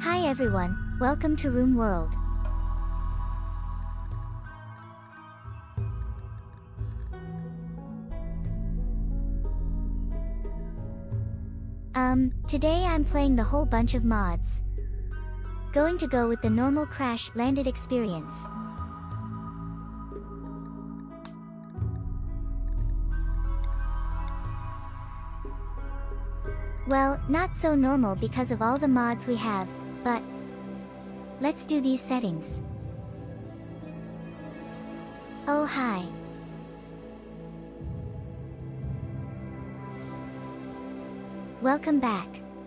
Hi everyone, welcome to rimworld. Today I'm playing the whole bunch of mods. Going to go with the normal crash landed experience. Well, not so normal because of all the mods we have, but let's do these settings. Oh hi. Welcome back.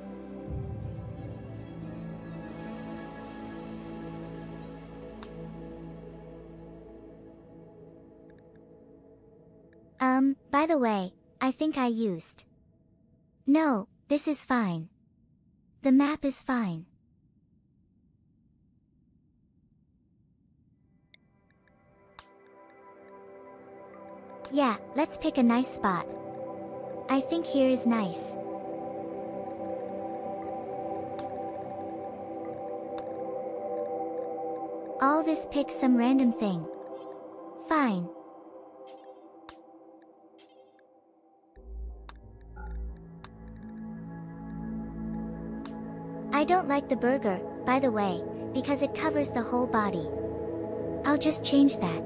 By the way, I think I used. No, this is fine. The map is fine. Yeah, let's pick a nice spot. I think here is nice. All this picks some random thing. Fine. I don't like the burger, by the way, because it covers the whole body. I'll just change that.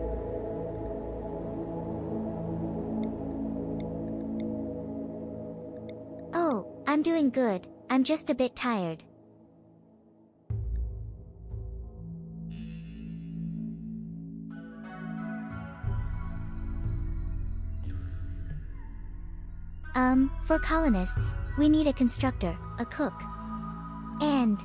Oh, I'm doing good, I'm just a bit tired. For colonists, we need a constructor, a cook, and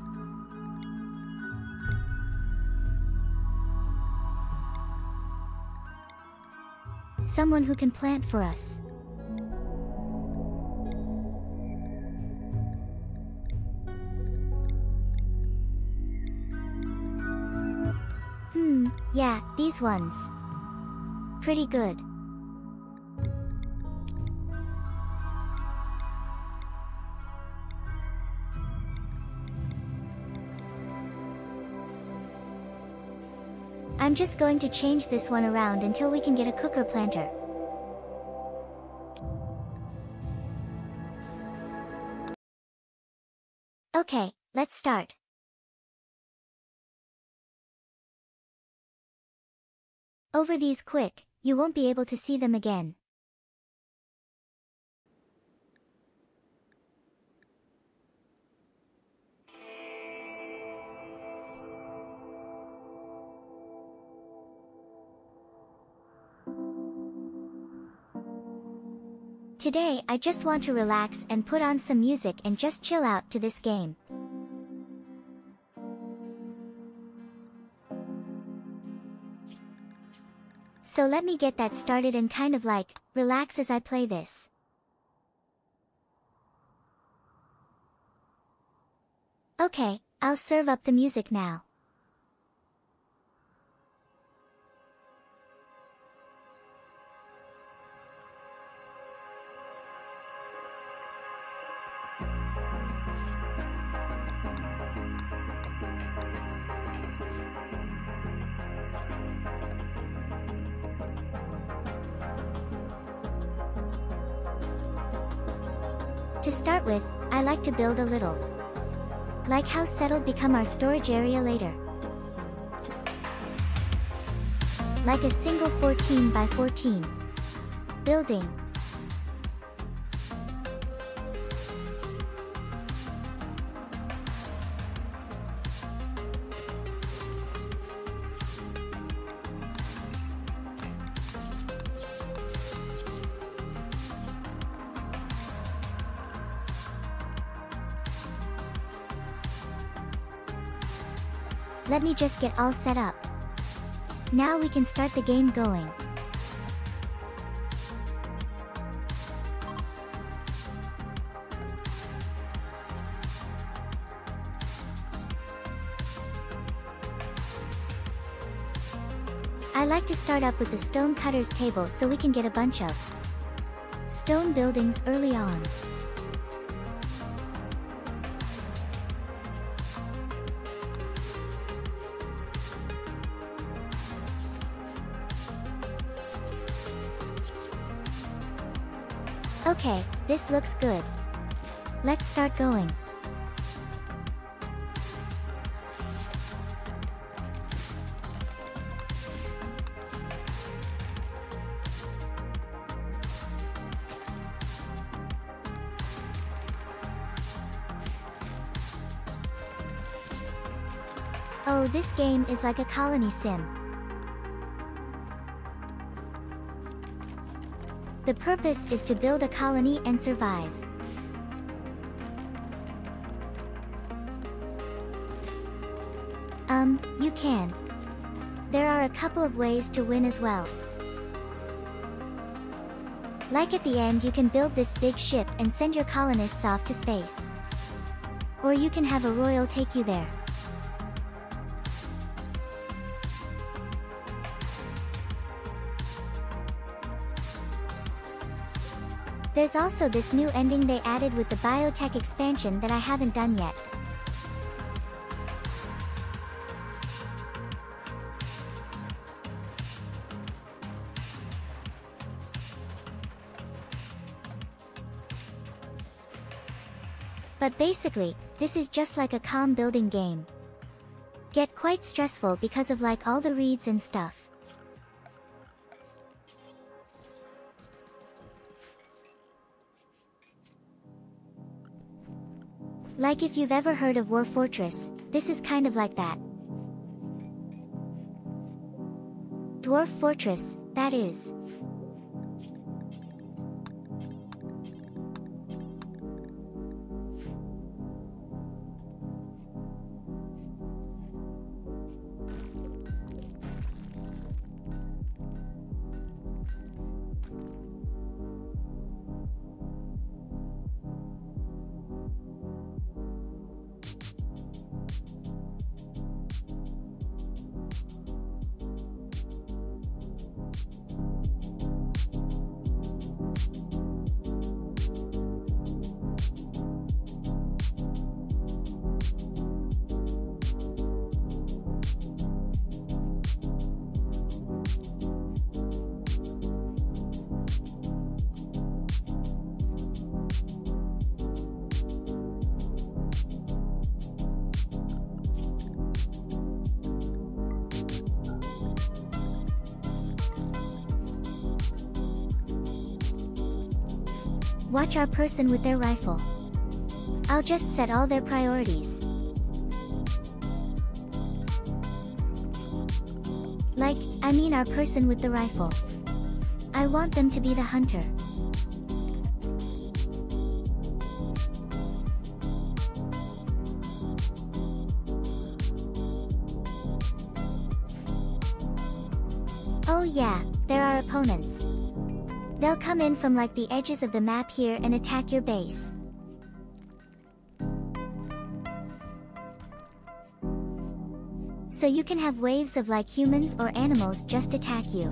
someone who can plant for us. Yeah, these ones. Pretty good. I'm just going to change this one around until we can get a cooker planter. Okay, let's start. Over these quick, you won't be able to see them again. Today I just want to relax and put on some music and just chill out to this game. So let me get that started and kind of like, relax as I play this. Okay, I'll serve up the music now. To start with, I like to build a little. Like how settled become our storage area later. Like a single 14 by 14 building. Let me just get all set up. Now we can start the game going. I like to start up with the stone cutter's table so we can get a bunch of stone buildings early on. Okay, this looks good. Let's start going. Oh, this game is like a colony sim. The purpose is to build a colony and survive. You can. There are a couple of ways to win as well. Like at the end you can build this big ship and send your colonists off to space. Or you can have a royal take you there. There's also this new ending they added with the biotech expansion that I haven't done yet. But basically, this is just like a calm building game. Get quite stressful because of like all the reads and stuff. Like if you've ever heard of War Fortress, this is kind of like that. Dwarf Fortress, that is. Watch our person with their rifle. I'll just set all their priorities. Like, I mean our person with the rifle. I want them to be the hunter. Oh yeah, there are opponents. They'll come in from like the edges of the map here and attack your base. So you can have waves of like humans or animals just attack you.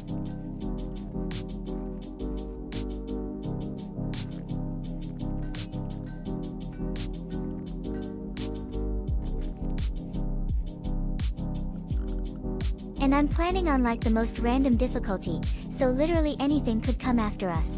And I'm planning on like the most random difficulty, so literally anything could come after us.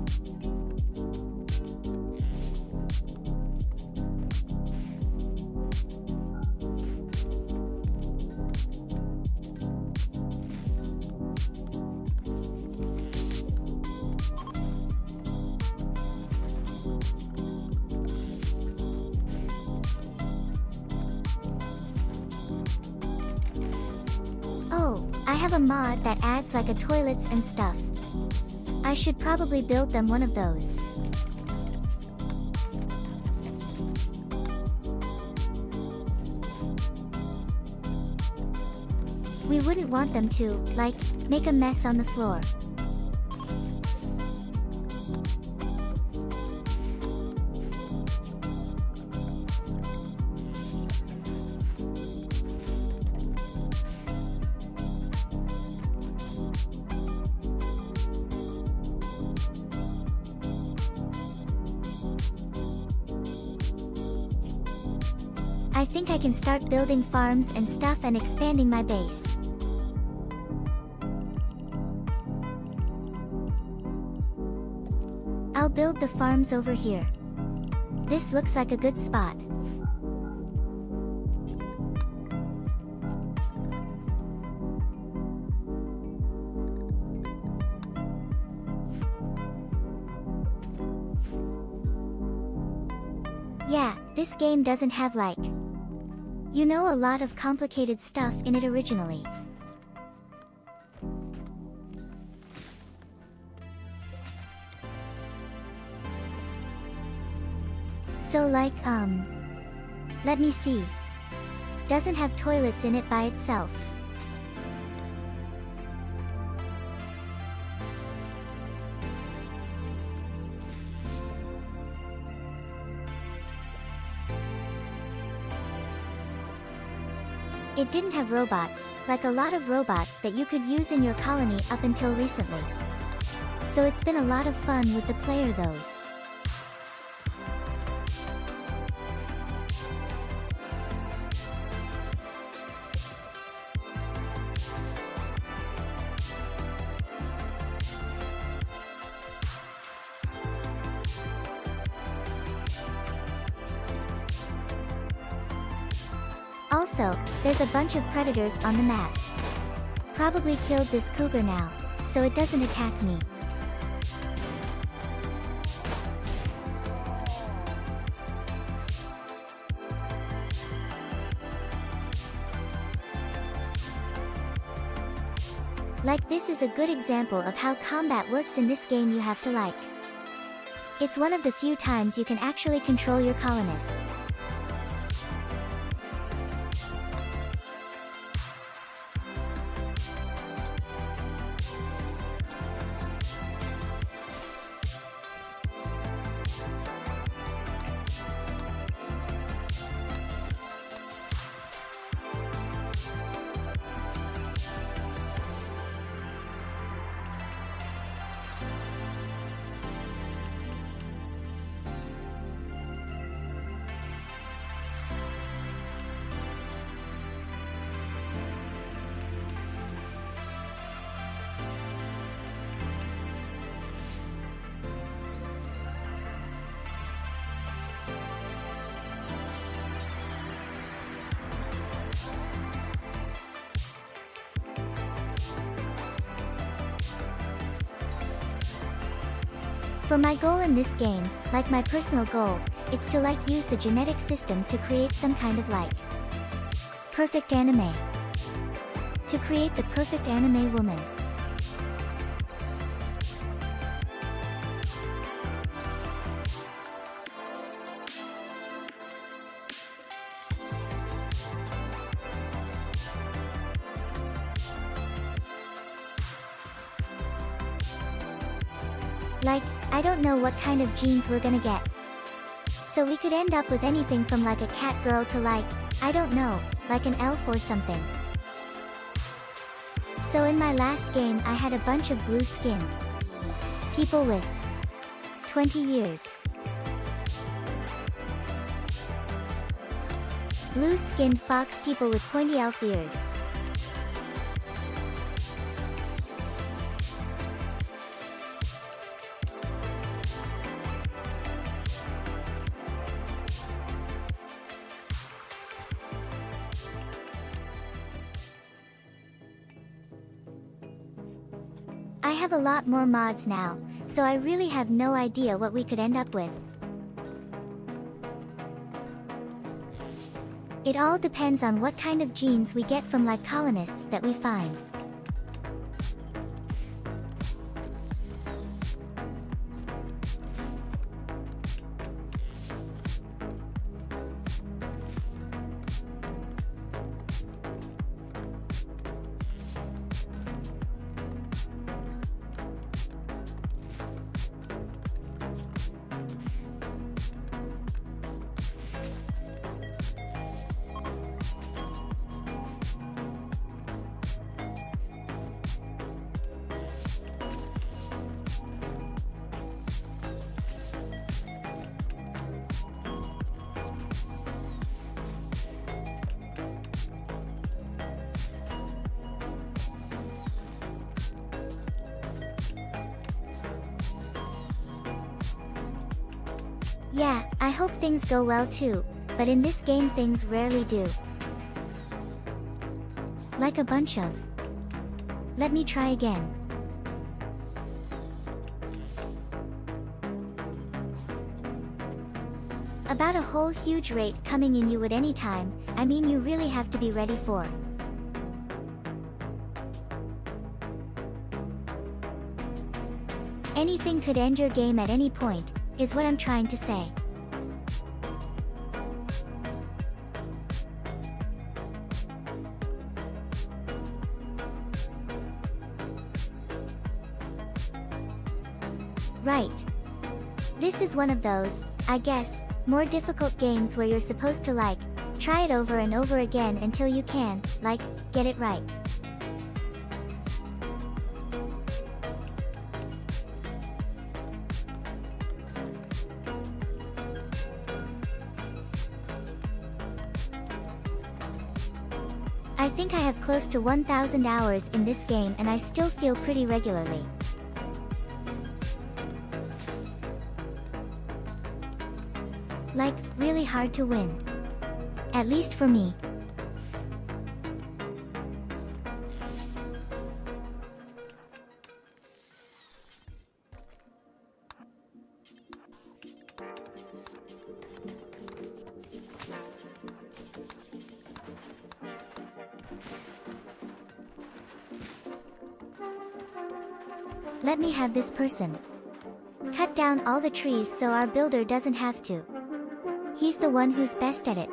Oh, I have a mod that adds like a toilets and stuff. I should probably build them one of those. We wouldn't want them to, like, make a mess on the floor. I think I can start building farms and stuff and expanding my base. I'll build the farms over here. This looks like a good spot. Yeah, this game doesn't have like, you know, a lot of complicated stuff in it originally. So like, let me see. Doesn't have toilets in it by itself. It didn't have robots, like a lot of robots that you could use in your colony up until recently. So it's been a lot of fun with the player those. Also, there's a bunch of predators on the map. Probably killed this cougar now, so it doesn't attack me. Like, this is a good example of how combat works in this game. You have to like. It's one of the few times you can actually control your colonists. For my goal in this game, like my personal goal, it's to like use the genetic system to create some kind of like perfect anime. To create the perfect anime woman. Like, I don't know what kind of genes we're gonna get. So we could end up with anything from like a cat girl to like, I don't know, like an elf or something. So in my last game I had a bunch of blue skin people with 20 years. Blue skinned fox people with pointy elf ears. I have a lot more mods now, so I really have no idea what we could end up with. It all depends on what kind of genes we get from like colonists that we find. Yeah, I hope things go well too, but in this game things rarely do. Like a bunch of... Let me try again. About a whole huge rate coming in you would anytime, I mean you really have to be ready for. Anything could end your game at any point, is what I'm trying to say. Right. This is one of those, I guess, more difficult games where you're supposed to like, try it over and over again until you can, like, get it right. I think I have close to 1,000 hours in this game and I still feel pretty regularly. Like, really hard to win. At least for me. Let me have this person. Cut down all the trees so our builder doesn't have to. He's the one who's best at it.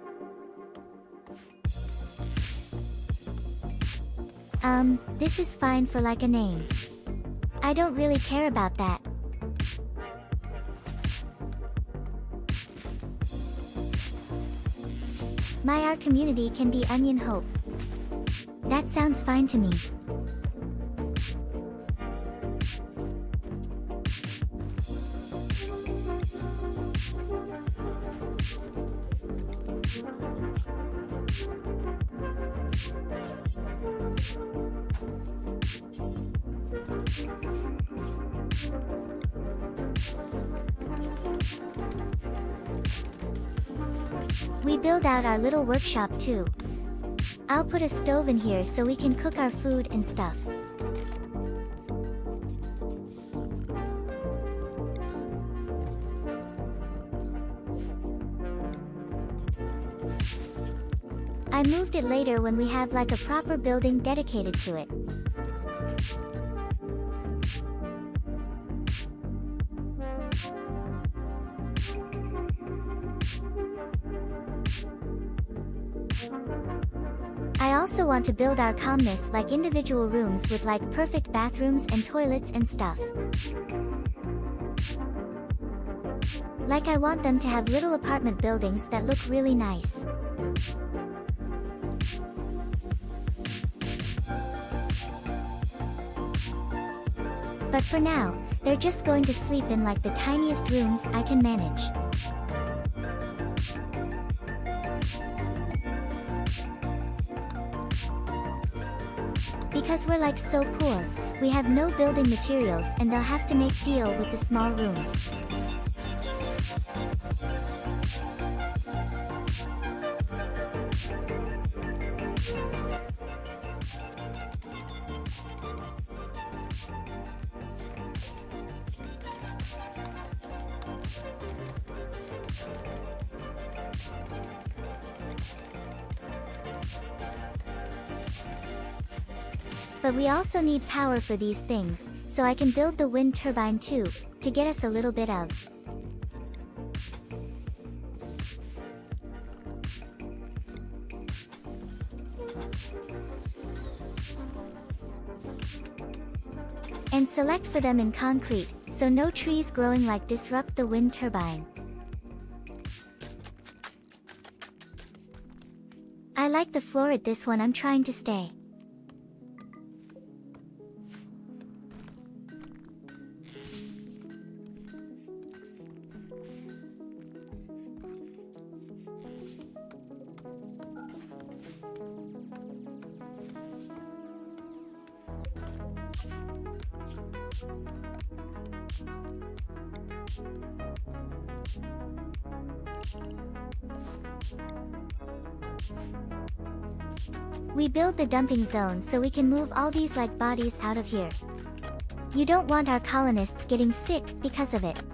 This is fine for like a name. I don't really care about that. My art community can be Onion Hope. That sounds fine to me. We build out our little workshop too. I'll put a stove in here so we can cook our food and stuff. I moved it later when we have like a proper building dedicated to it. I also want to build our calmness like individual rooms with like perfect bathrooms and toilets and stuff. Like I want them to have little apartment buildings that look really nice. But for now, they're just going to sleep in like the tiniest rooms I can manage. Because we're like so poor, we have no building materials and they'll have to make deal with the small rooms. But we also need power for these things, so I can build the wind turbine too, to get us a little bit of. And select for them in concrete, so no trees growing like disrupt the wind turbine. I like the floor at this one. I'm trying to stay. We build the dumping zone so we can move all these like bodies out of here. You don't want our colonists getting sick because of it.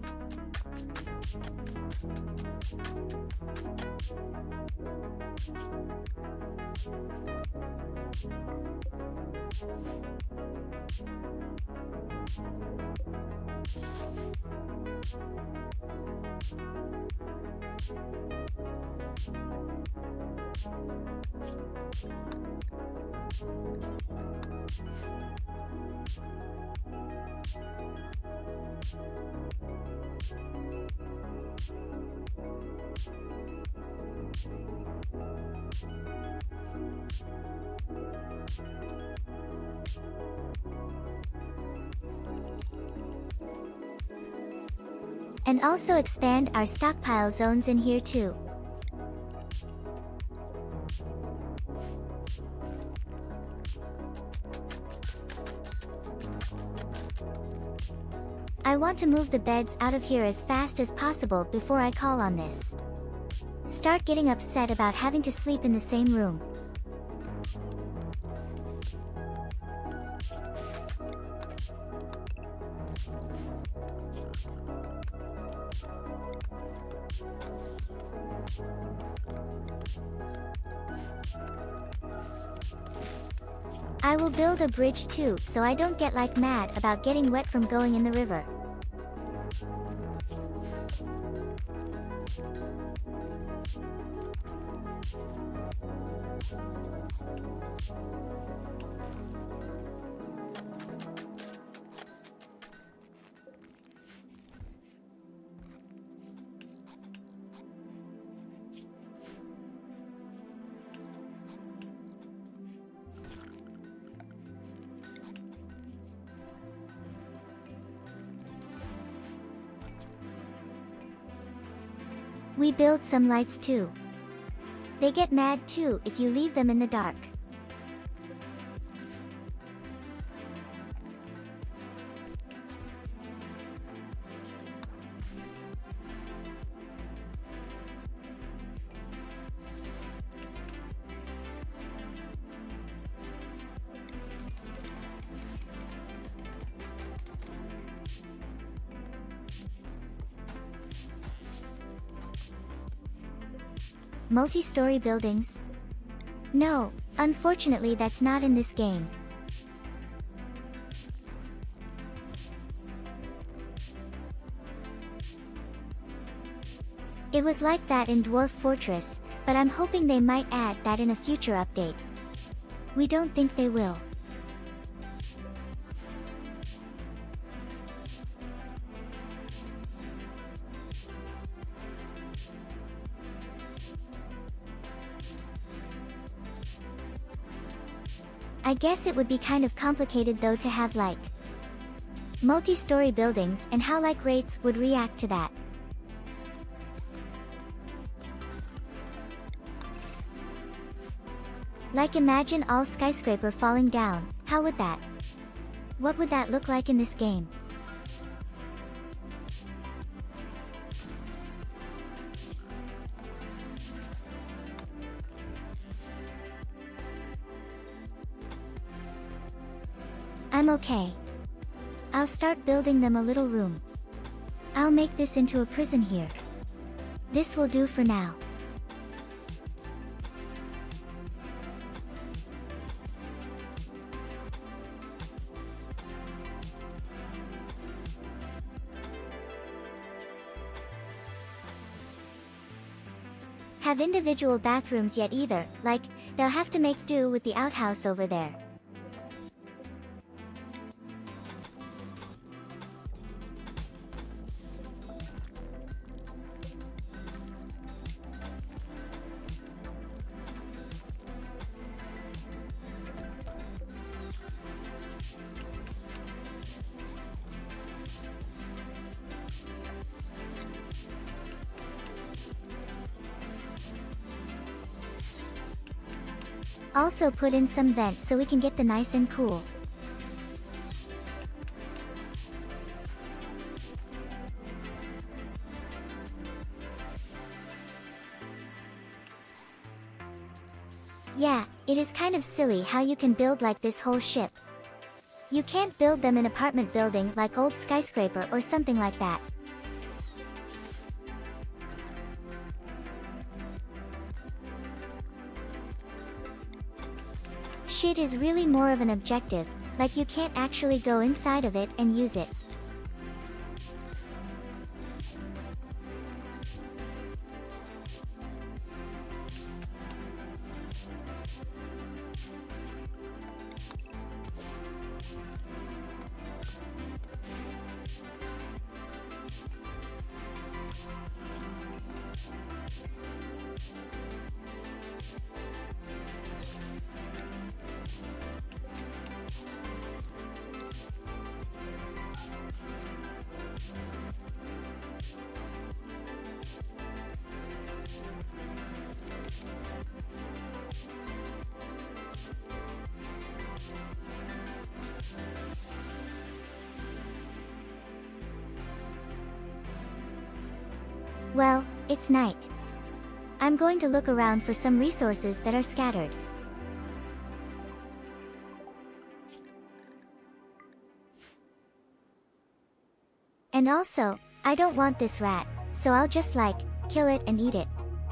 And also expand our stockpile zones in here too. I want to move the beds out of here as fast as possible before I call on this. Start getting upset about having to sleep in the same room. I will build a bridge too, so I don't get like mad about getting wet from going in the river. We build some lights too. They get mad too if you leave them in the dark. Multi-story buildings? No, unfortunately that's not in this game. It was like that in Dwarf Fortress, but I'm hoping they might add that in a future update. We don't think they will. I guess it would be kind of complicated though to have like multi-story buildings and how like rates would react to that. Like imagine all skyscraper falling down, how would that? What would that look like in this game? I'm okay. I'll start building them a little room. I'll make this into a prison here. This will do for now. Have individual bathrooms yet either, like, they'll have to make do with the outhouse over there. Also put in some vents so we can get the nice and cool. Yeah, it is kind of silly how you can build like this whole ship. You can't build them in apartment building like old skyscraper or something like that. Shit is really more of an objective, like you can't actually go inside of it and use it. Well, it's night. I'm going to look around for some resources that are scattered. And also, I don't want this rat, so I'll just kill it and eat it.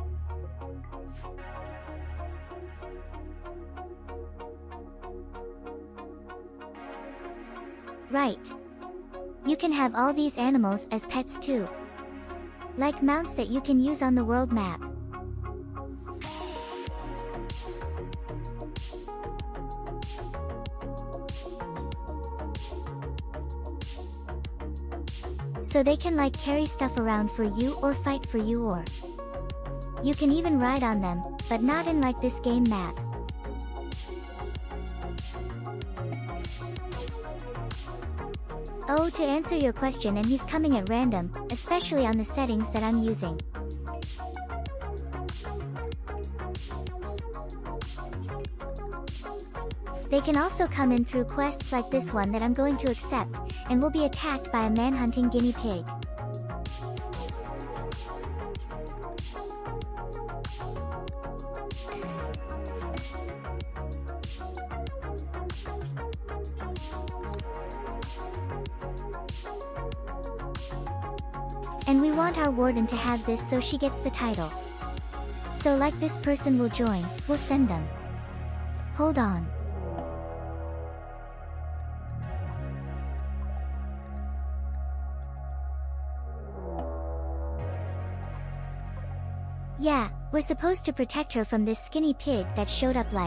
Right. You can have all these animals as pets too. Like mounts that you can use on the world map. So they can carry stuff around for you or fight for you, or you can even ride on them, but not in this game map. Oh, to answer your question, and he's coming at random, especially on the settings that I'm using. They can also come in through quests like this one that I'm going to accept, and will be attacked by a man-hunting guinea pig. And we want our warden to have this so she gets the title. So this person will join, we'll send them. Hold on. Yeah, we're supposed to protect her from this skinny pig that showed up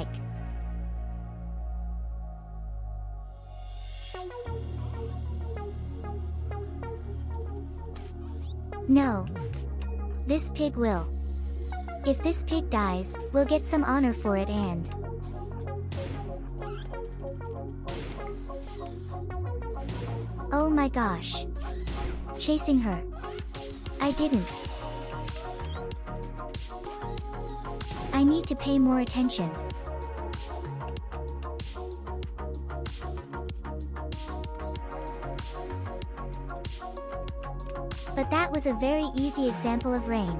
No. This pig will. If this pig dies, we'll get some honor for it and... Oh my gosh. Chasing her. I didn't. I need to pay more attention. But that was a very easy example of rain.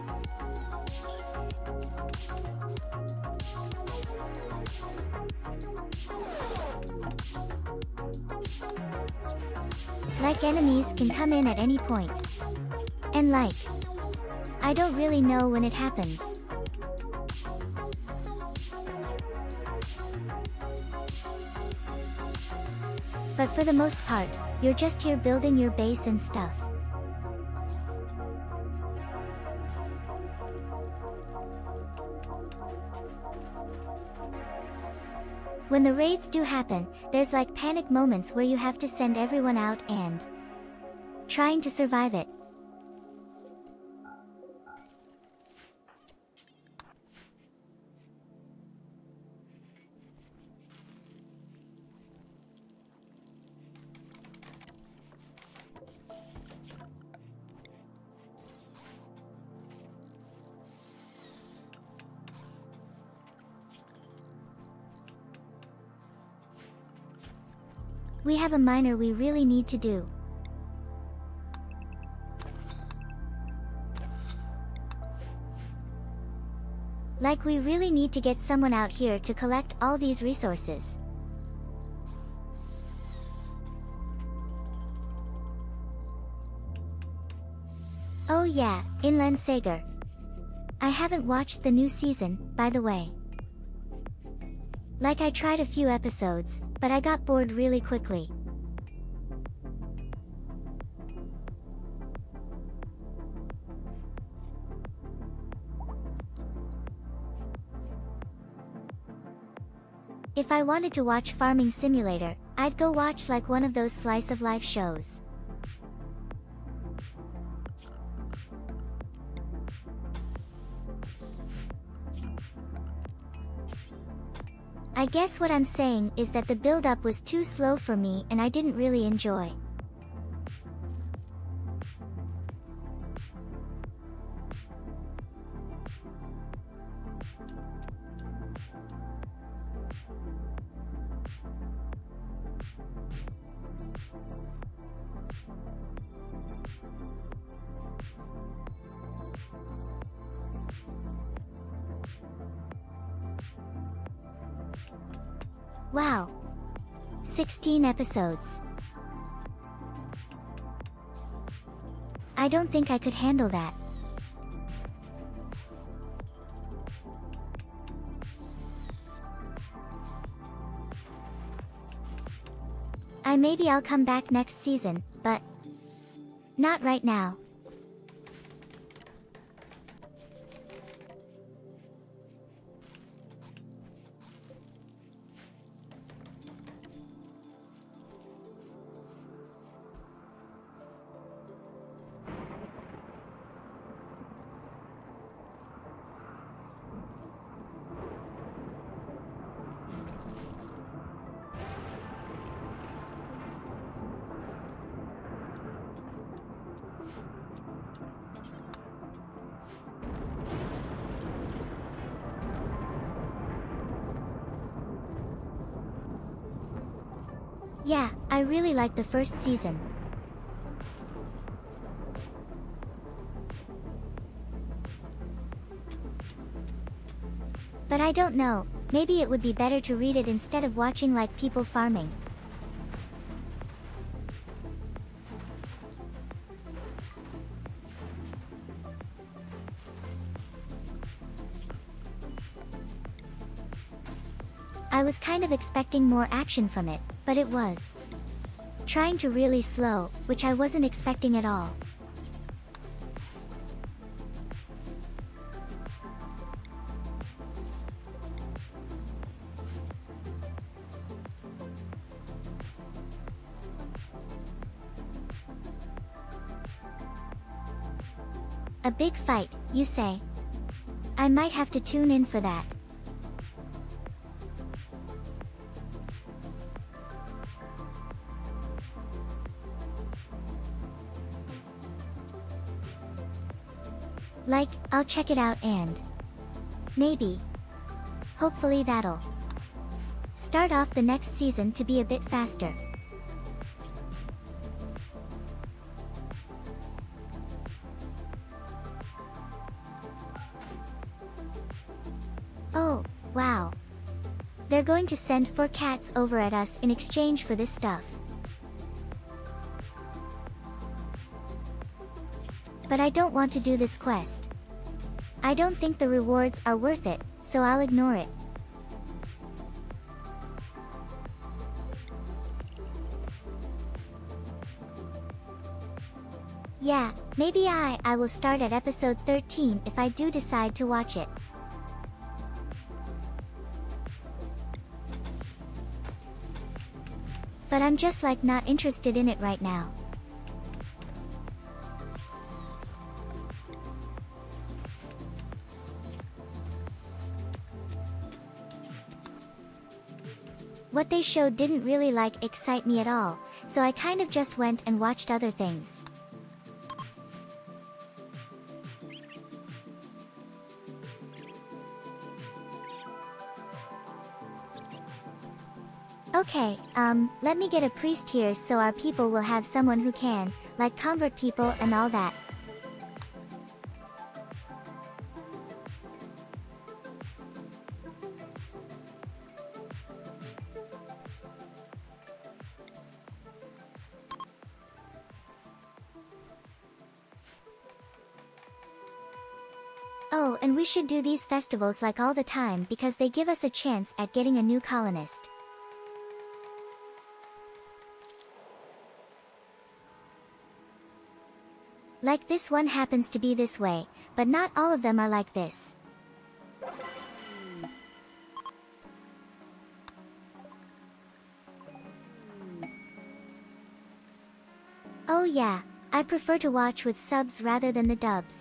Enemies can come in at any point. And I don't really know when it happens. But for the most part, you're just here building your base and stuff. When the raids do happen, there's panic moments where you have to send everyone out and trying to survive it. We have a miner we really need to do. Like we really need to get someone out here to collect all these resources. Oh yeah, Inland Sagar. I haven't watched the new season, by the way. Like I tried a few episodes, but I got bored really quickly. If I wanted to watch Farming Simulator, I'd go watch like one of those slice of life shows. I guess what I'm saying is that the build-up was too slow for me and I didn't really enjoy. Wow. 16 episodes. I don't think I could handle that. Maybe I'll come back next season, but not right now. Yeah, I really liked the first season. But I don't know, maybe it would be better to read it instead of watching like people farming. I was kind of expecting more action from it, but it was trying to really slow, which I wasn't expecting at all. A big fight, you say? I might have to tune in for that. Like, I'll check it out and maybe, hopefully that'll start off the next season to be a bit faster. Oh, wow. They're going to send 4 cats over at us in exchange for this stuff. But I don't want to do this quest. I don't think the rewards are worth it, so I'll ignore it. Yeah, maybe I will start at episode 13 if I do decide to watch it. But I'm just like not interested in it right now. What they showed didn't really like excite me at all, so I kind of just went and watched other things. Okay, let me get a priest here so our people will have someone who can, like, convert people and all that. Oh, and we should do these festivals like all the time because they give us a chance at getting a new colonist. Like this one happens to be this way, but not all of them are like this. Oh yeah, I prefer to watch with subs rather than the dubs.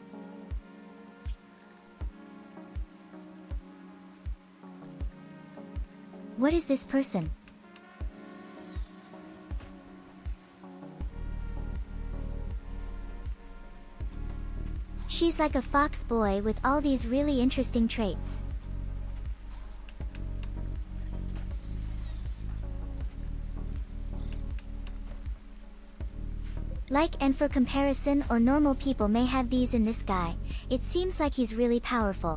What is this person? She's like a fox boy with all these really interesting traits. Like, and for comparison, or normal people may have these in this guy, it seems like he's really powerful.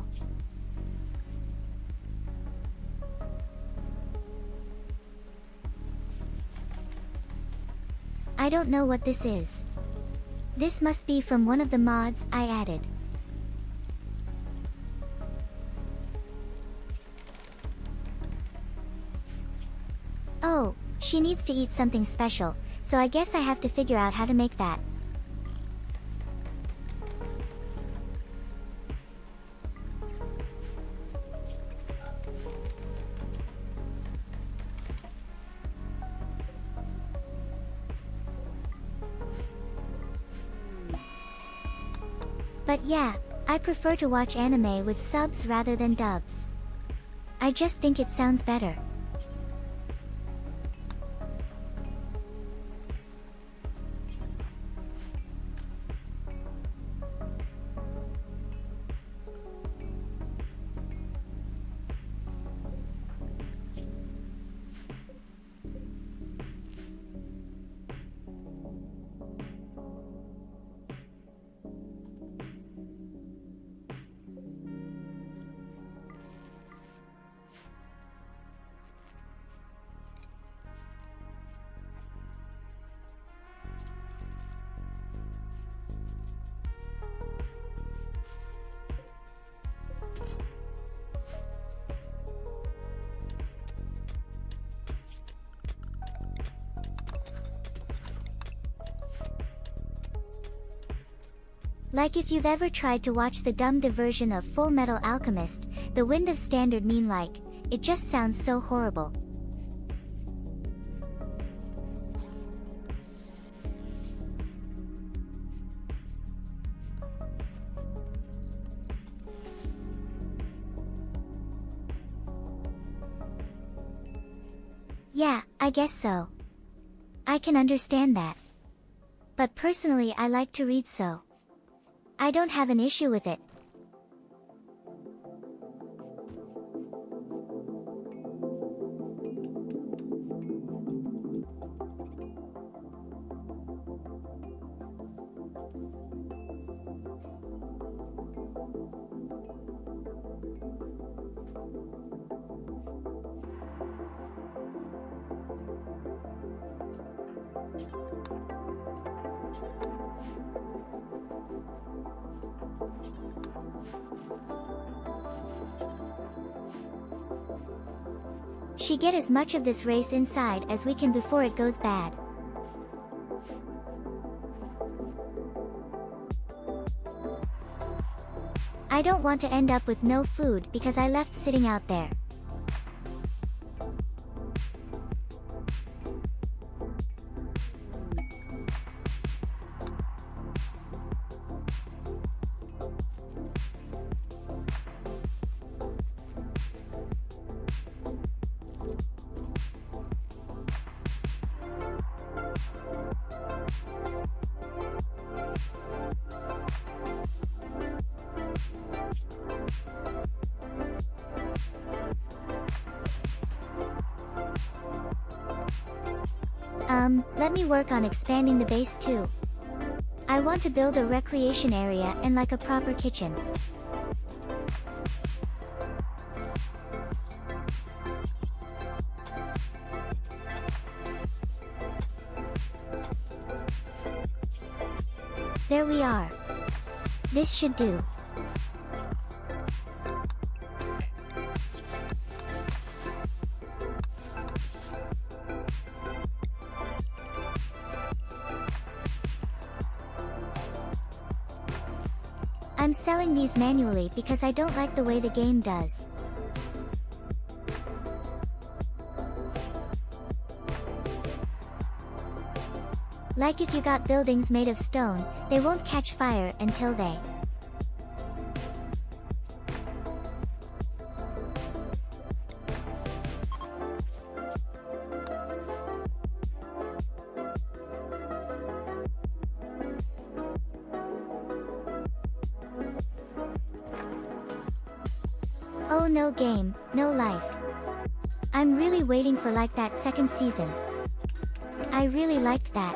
I don't know what this is. This must be from one of the mods I added. Oh, she needs to eat something special, so I guess I have to figure out how to make that. But yeah, I prefer to watch anime with subs rather than dubs. I just think it sounds better. Like if you've ever tried to watch the dubbed version of Full Metal Alchemist, The Wind of Standard Mean like, it just sounds so horrible. Yeah, I guess so. I can understand that. But personally I like to read, so I don't have an issue with it. She get as much of this race inside as we can before it goes bad. I don't want to end up with no food because I left sitting out there. Let me work on expanding the base too. I want to build a recreation area and like a proper kitchen. There we are. This should do. I'm selling these manually because I don't like the way the game does. Like if you got buildings made of stone, they won't catch fire until they. Oh, no game, no life. I'm really waiting for like that second season. I really liked that.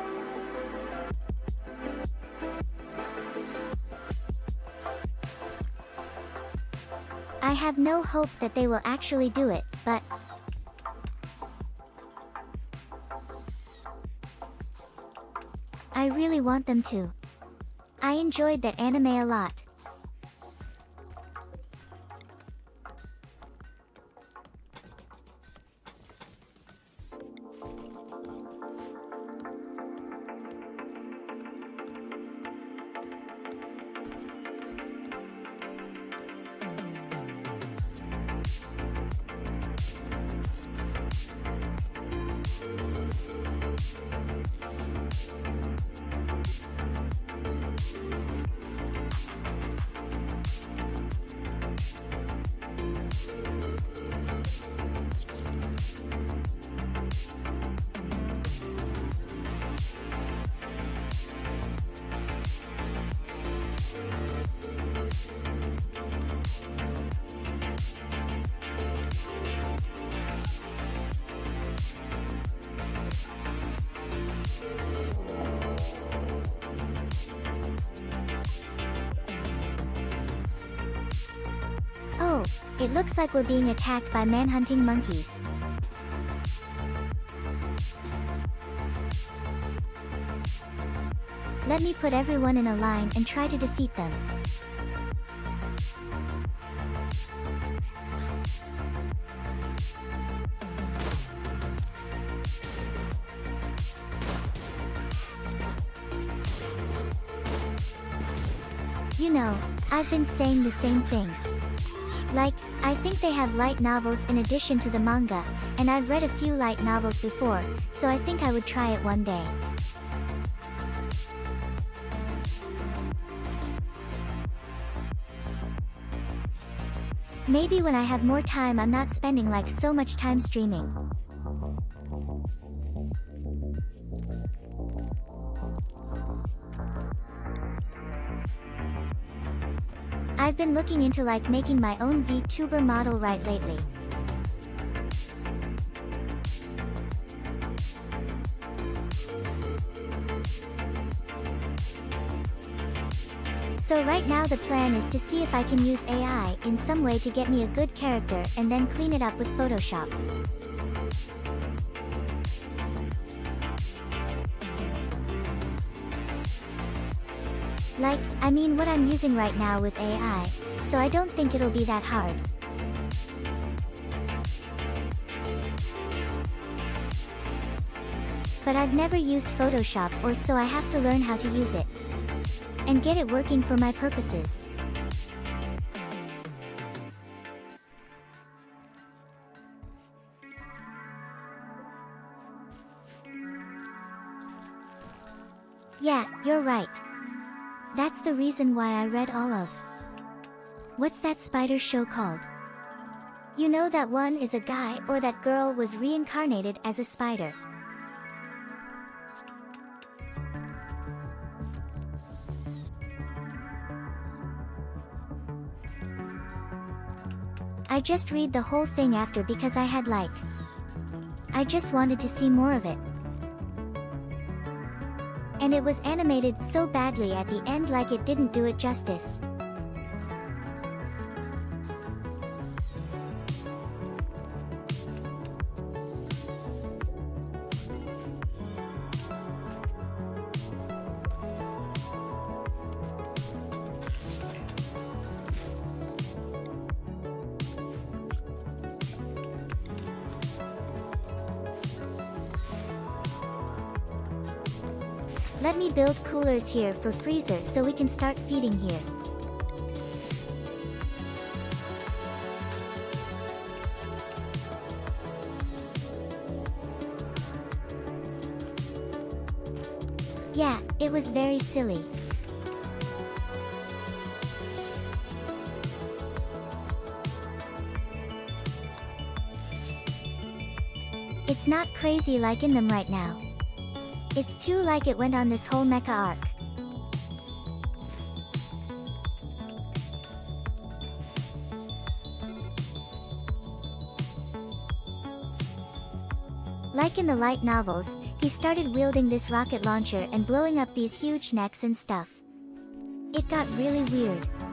I have no hope that they will actually do it, but I really want them to. I enjoyed that anime a lot. Oh, it looks like we're being attacked by manhunting monkeys. Let me put everyone in a line and try to defeat them. You know, I've been saying the same thing. Like, I think they have light novels in addition to the manga, and I've read a few light novels before, so I think I would try it one day. Maybe when I have more time I'm not spending like so much time streaming. I've been looking into like making my own VTuber model right lately. So right now the plan is to see if I can use AI in some way to get me a good character and then clean it up with Photoshop. Like, I mean what I'm using right now with AI, so I don't think it'll be that hard. But I've never used Photoshop or so I have to learn how to use it. And get it working for my purposes. Yeah, you're right. That's the reason why I read all of... What's that spider show called? You know that one is a guy or that girl was reincarnated as a spider. I just read the whole thing after because I had like... I just wanted to see more of it. And it was animated so badly at the end like it didn't do it justice. Let me build coolers here for freezer so we can start feeding here. was very silly. It's not crazy like in them right now. It's too like it went on this whole mecha arc. Like in the light novels, he started wielding this rocket launcher and blowing up these huge necks and stuff. It got really weird.